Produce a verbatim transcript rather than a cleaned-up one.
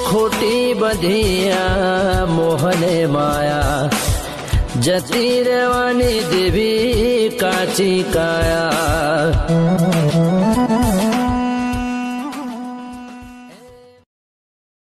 खोटी बधिया मोहने माया जती रेवानी देवी काची काया।